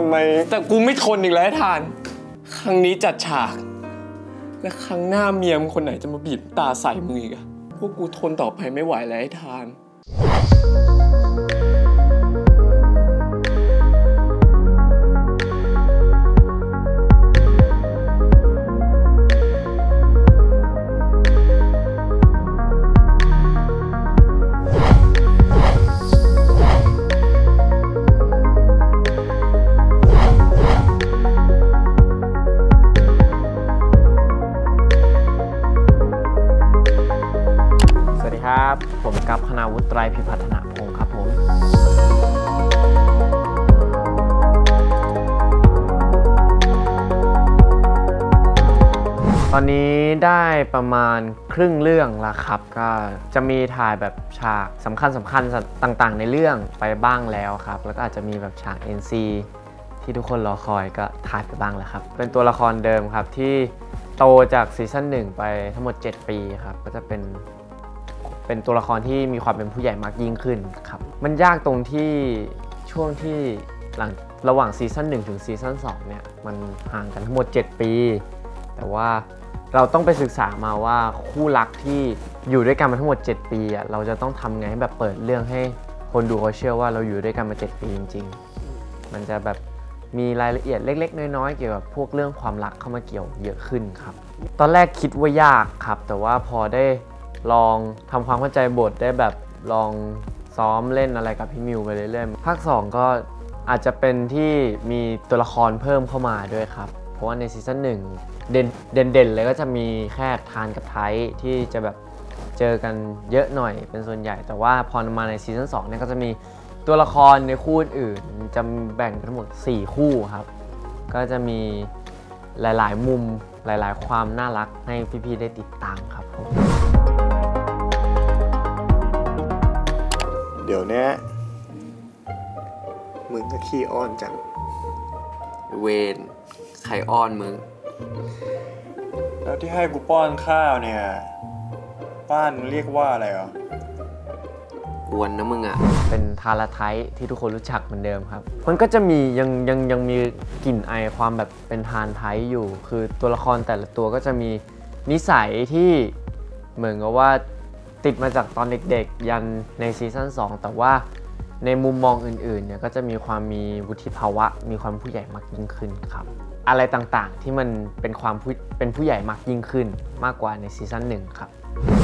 ำไมแต่กูไม่ทนอีกแล้วทานครั้งนี้จัดฉากและครั้งหน้าเมียมคนไหนจะมาบีบตาใส่มึงอีกอะพวกกูทนต่อไปไม่ไหวแล้วไอ้ทานครับผมกับคณาวุฒิไตรพิพัฒนพงศ์ครับผมตอนนี้ได้ประมาณครึ่งเรื่องแล้วครับก็จะมีถ่ายแบบฉากสำคัญต่างๆในเรื่องไปบ้างแล้วครับแล้วก็อาจจะมีแบบฉาก NC ที่ทุกคนรอคอยก็ถ่ายไปบ้างแล้วครับเป็นตัวละครเดิมครับที่โตจากซีซั่น1ไปทั้งหมด7ปีครับก็จะเป็นตัวละครที่มีความเป็นผู้ใหญ่มากยิ่งขึ้นครับมันยากตรงที่ช่วงที่ระหว่างซีซั่น1ถึงซีซั่น2เนี่ยมันห่างกันทั้งหมด7ปีแต่ว่าเราต้องไปศึกษามาว่าคู่รักที่อยู่ด้วยกันมาทั้งหมด7ปีอ่ะเราจะต้องทำไงให้แบบเปิดเรื่องให้คนดูเขาเชื่อว่าเราอยู่ด้วยกันมา7ปีจริงๆมันจะแบบมีรายละเอียดเล็กๆน้อยๆเกี่ยวกับพวกเรื่องความรักเข้ามาเกี่ยวเยอะขึ้นครับตอนแรกคิดว่ายากครับแต่ว่าพอได้ลองทำความเข้าใจบทได้แบบลองซ้อมเล่นอะไรกับพี่มิวไปเรื่อยๆภาค2ก็อาจจะเป็นที่มีตัวละครเพิ่มเข้ามาด้วยครับเพราะว่าในซีซั่น1เด่นเลยก็จะมีแค่ทานกับไทยที่จะแบบเจอกันเยอะหน่อยเป็นส่วนใหญ่แต่ว่าพอมาในซีซั่น2เนี่ยก็จะมีตัวละครในคู่อื่นจะแบ่งเป็นทั้งหมด4คู่ครับก็จะมีหลายๆมุมหลายๆความน่ารักให้พี่ๆได้ติดตามครับผมเดี๋ยวนี้มึงก็ขี้อ้อนจังเวนใครอ้อนมึงแล้วที่ให้กูป้อนข้าวเนี่ยบ้านเรียกว่าอะไรอ่ะกวนนะมึงอ่ะเป็นทาราไทป์ที่ทุกคนรู้จักเหมือนเดิมครับมันก็จะมียังมีกลิ่นไอความแบบเป็นทานไทป์อยู่คือตัวละครแต่ละตัวก็จะมีนิสัยที่เหมือนกับว่าติดมาจากตอนเด็กๆยันในซีซั่น2แต่ว่าในมุมมองอื่นๆเนี่ยก็จะมีความมีวุฒิภาวะมีความผู้ใหญ่มากยิ่งขึ้นครับอะไรต่างๆที่มันเป็นผู้ใหญ่มากยิ่งขึ้นมากกว่าในซีซั่น1ครับ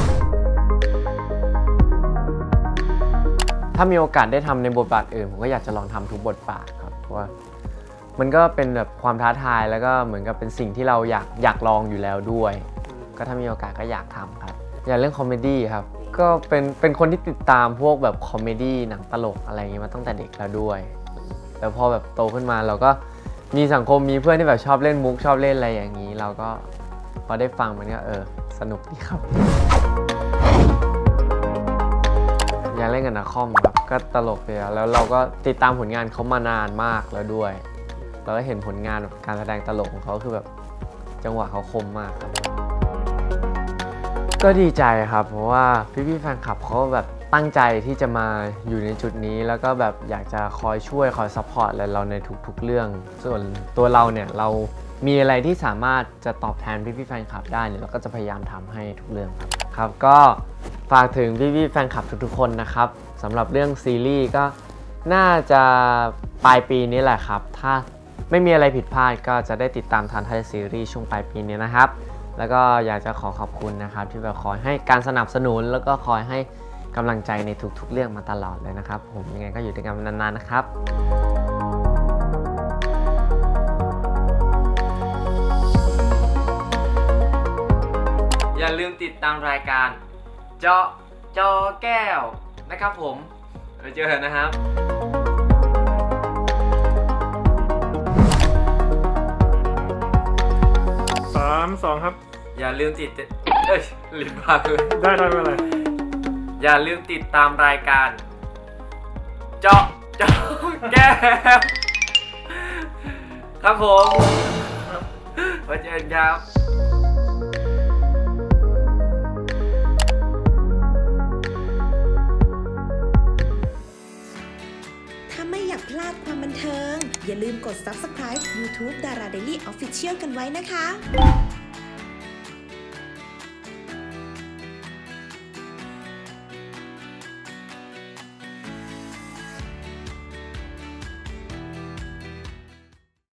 ถ้ามีโอกาสได้ทำในบทบาทอื่นผมก็อยากจะลองทำทุกบทบาทครับเพราะว่ามันก็เป็นแบบความท้าทายแล้วก็เหมือนกับเป็นสิ่งที่เราอยากลองอยู่แล้วด้วยก็ถ้ามีโอกาสก็อยากทำครับอย่างเรื่องคอมเมดี้ครับก็เป็นคนที่ติดตามพวกแบบคอมเมดี้หนังตลกอะไรอย่างเงี้ยมาตั้งแต่เด็กแล้วด้วยแล้วพอแบบโตขึ้นมาเราก็มีสังคมมีเพื่อนที่แบบชอบเล่นมุกชอบเล่นอะไรอย่างนี้เราก็พอได้ฟังมันก็สนุกดีครับอยากเล่นกับนักคอมครับก็ตลกเลยแล้วเราก็ติดตามผลงานเขามานานมากแล้วด้วยเราก็เห็นผลงานการแสดงตลกของเขาคือแบบจังหวะเขาคมมากครับก็ดีใจครับเพราะว่าพี่ๆแฟนคลับเขาแบบตั้งใจที่จะมาอยู่ในจุดนี้แล้วก็แบบอยากจะคอยช่วยคอยซัพพอร์ตเราในทุกๆเรื่องส่วนตัวเราเนี่ยเรามีอะไรที่สามารถจะตอบแทนพี่ๆแฟนคลับได้เนี่ยเราก็จะพยายามทำให้ทุกเรื่องครับก็ฝากถึงพี่ๆแฟนคลับทุกๆคนนะครับสำหรับเรื่องซีรีส์ก็น่าจะปลายปีนี้แหละครับถ้าไม่มีอะไรผิดพลาดก็จะได้ติดตามทันไทยซีรีส์ช่วงปลายปีนี้นะครับแล้วก็อยากจะขอบคุณนะครับที่แบบคอยให้การสนับสนุนแล้วก็คอยให้กำลังใจในทุกๆเรื่องมาตลอดเลยนะครับผมยังไงก็อยู่ด้วยกันนานๆนะครับอย่าลืมติดตามรายการเจาะจอแก้วนะครับผมไปเจอกันนะครับ 3-2ครับอย่าลืมลิ้นพังเลยได้ไม่เป็นไรอย่าลืมติดตามรายการเจาะจอแก้วครับผมไว้เจอกันครับถ้าไม่อยากพลาดความบันเทิงอย่าลืมกด Subscribe YouTube Dara Daily Official กันไว้นะคะ